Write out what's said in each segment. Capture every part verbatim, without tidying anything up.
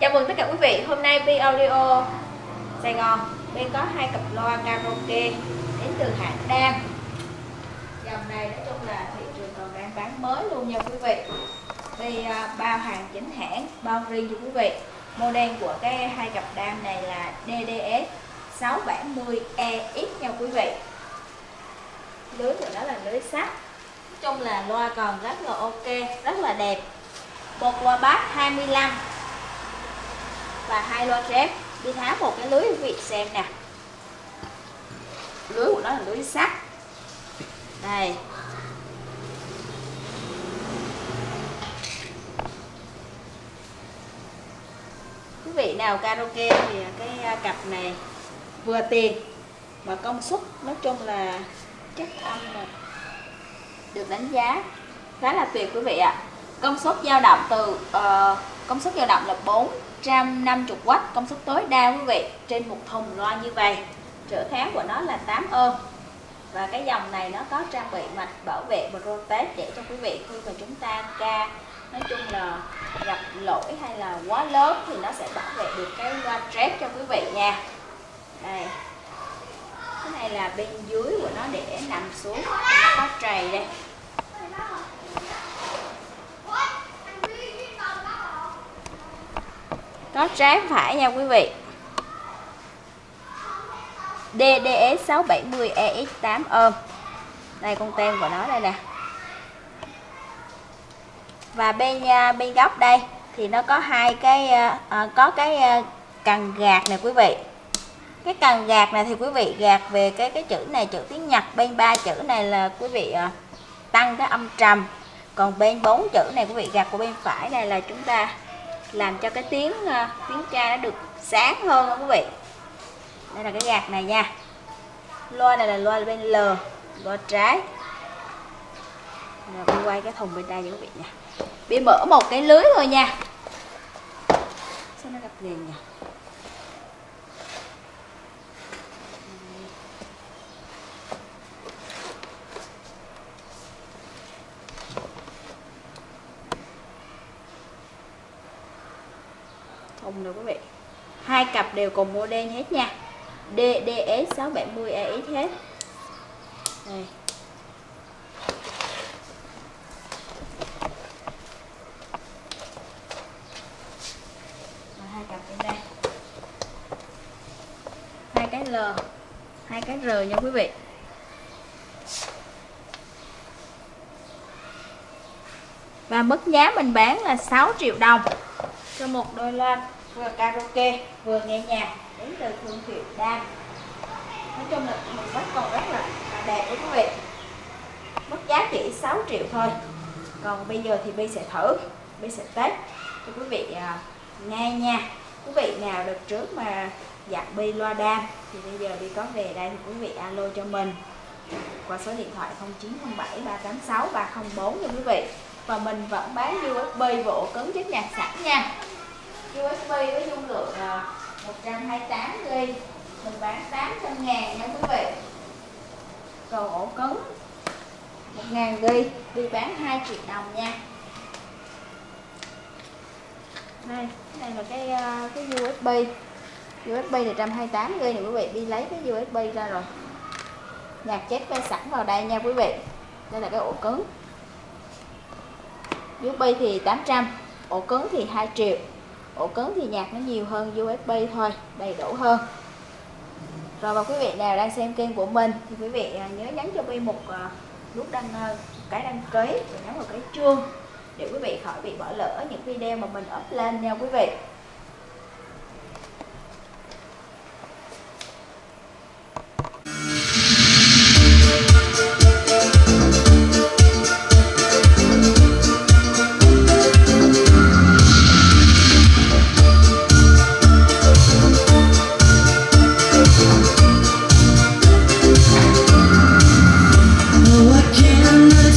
Chào mừng tất cả quý vị. Hôm nay Bi Audio Sài Gòn Bi có hai cặp loa karaoke đến từ hãng Đam. Dòng này nói chung là thị trường còn đang bán mới luôn nha quý vị. Bi uh, bao hàng chính hãng, bao riêng cho quý vị. Model của cái hai cặp Đam này là D D S sáu bảy mươi E X nha quý vị. Lưới của nó là lưới sắt. Nói chung là loa còn rất là ok, rất là đẹp. Một loa bass hai mươi lăm và hai loa trép. Đi tháo một cái lưới quý vị xem nè. Lưới của nó là lưới sắt. Đây. Quý vị nào karaoke thì cái cặp này vừa tiền và công suất nói chung là chất âm là được đánh giá khá là tuyệt quý vị ạ. Công suất dao động từ uh, công suất dao động là bốn trăm năm mươi oát, công suất tối đa quý vị, trên một thùng loa như vậy. Trở kháng của nó là tám ôm. Và cái dòng này nó có trang bị mạch bảo vệ Protect để cho quý vị khi mà chúng ta ca nói chung là gặp lỗi hay là quá lớn thì nó sẽ bảo vệ được cái loa trép cho quý vị nha. Đây. Cái này là bên dưới của nó để nằm xuống, nó có trầy đây. Có trái phải nha quý vị. D D S sáu bảy mươi E X tám ôm. Đây con tem của nó đây nè. Và bên bên góc đây thì nó có hai cái à, có cái cần gạt này quý vị. Cái cần gạt này thì quý vị gạt về cái cái chữ này, chữ tiếng Nhật. Bên ba chữ này là quý vị à, tăng cái âm trầm. Còn bên bốn chữ này quý vị gạt của bên phải này là chúng ta làm cho cái tiếng uh, tiếng tra nó được sáng hơn đó quý vị. Đây là cái gạt này nha. Loa này là loa bên L, loa trái. Rồi quay cái thùng bên đây cho quý vị nha. Bị mở một cái lưới thôi nha. Sao nó gặp liền nhỉ? Thùng rồi quý vị. Hai cặp đều cùng model hết nha. D D S sáu bảy mươi E X hết. Đây. Rồi, hai cặp bên đây. Hai cái L, hai cái R nha quý vị. Và mức giá mình bán là sáu triệu đồng cho một đôi loa vừa karaoke vừa nghe nhạc đến từ thương hiệu Đam. Nói chung là một mắt còn rất là đẹp đấy quý vị. Mức giá chỉ sáu triệu thôi. Còn bây giờ thì Bi sẽ thử, Bi sẽ test cho quý vị à, nghe nha. Quý vị nào được trước mà dặn Bi loa Đam thì bây giờ Bi có về đây thì quý vị alo cho mình qua số điện thoại không chín không bảy ba tám sáu ba không bốn nha quý vị. Và mình vẫn bán U S B bộ cứng chất nhạc sẵn nha. U S B với dung lượng một trăm hai mươi tám gi ga bai mình bán tám trăm ngàn nha quý vị. Còn ổ cứng một ngàn gi ga bai đi bán hai triệu đồng nha. Đây, cái này là cái cái U S B. U S B một trăm hai mươi tám gi ga bai này quý vị, đi lấy cái U S B ra rồi. Nhạc chết quay sẵn vào đây nha quý vị. Đây là cái ổ cứng. U S B thì tám trăm, ổ cứng thì hai triệu. Ổ cứng thì nhạc nó nhiều hơn U S B thôi, đầy đủ hơn. Rồi và quý vị nào đang xem kênh của mình thì quý vị nhớ nhấn cho Bi một nút đăng cái đăng ký và nhấn vào cái chuông để quý vị khỏi bị bỏ lỡ những video mà mình up lên nha quý vị.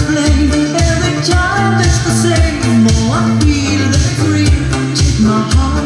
Every time it's the same, the more I feel that free. Take my heart.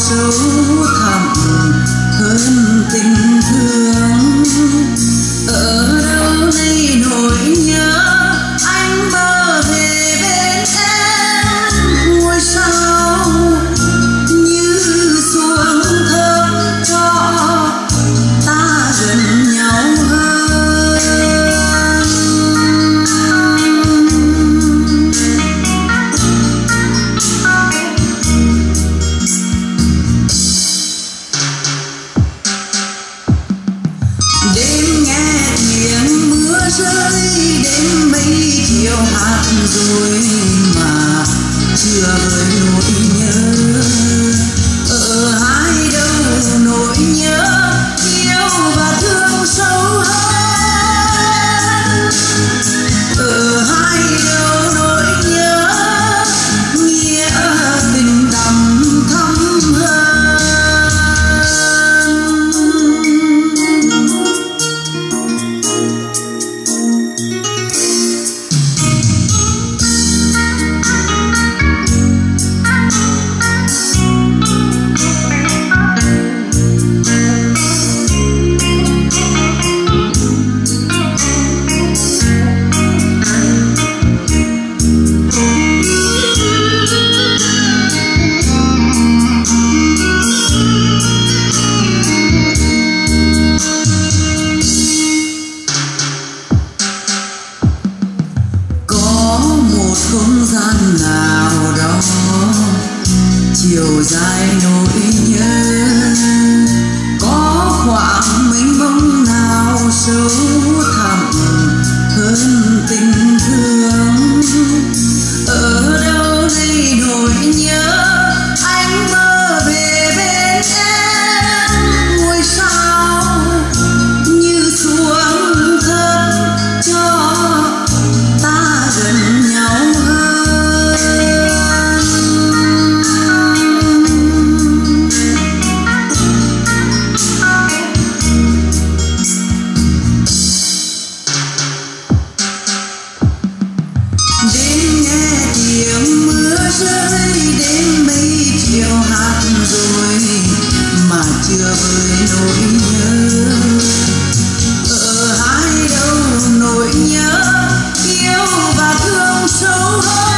sâu thẳm hơn tình thương. Ở đâu đây nỗi nhớ anh mơ về bên em, ngôi sao như xuống thơm cho ta gần nhau hơn. Đêm nghe tiếng mưa rơi, đêm mây chiều hát rồi mà chưa vơi nỗi nhớ. Ở hai đâu nỗi nhớ yêu và thương sâu hơn. Ở hai đâu nỗi nhớ nghĩa tình đậm thắm hơn. Không gian nào đó chiều dài nỗi nhớ, có khoảng mênh mông nào sâu thẳm hơn tình thương. Ở đâu đây nỗi nhớ anh mơ về bên em, ngôi sao như xuống thơm cho ta gần nhau hơn. Đêm nghe tiếng mưa rơi, đêm mây chiều hát rồi mà chưa vơi nỗi nhớ. Ở hai đâu nỗi nhớ yêu và thương sâu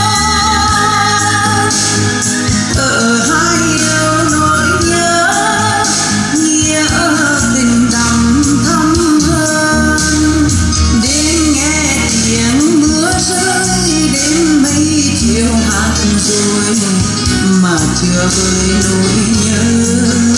hơn. Ở hai đâu nỗi nhớ nghĩa tình đậm thắm hơn. Đêm nghe tiếng mưa rơi, đêm mây chiều hát rồi mà chưa vơi nỗi nhớ.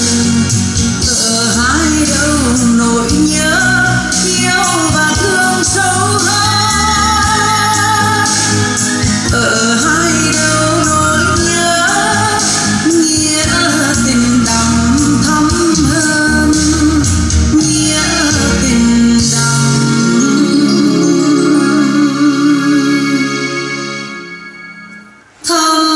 Ở hai đâu nỗi nhớ yêu và thương sâu hơn. Ở hai đâu nỗi nhớ nghĩa tình đậm thắm hơn, nghĩa tình đậm thắm.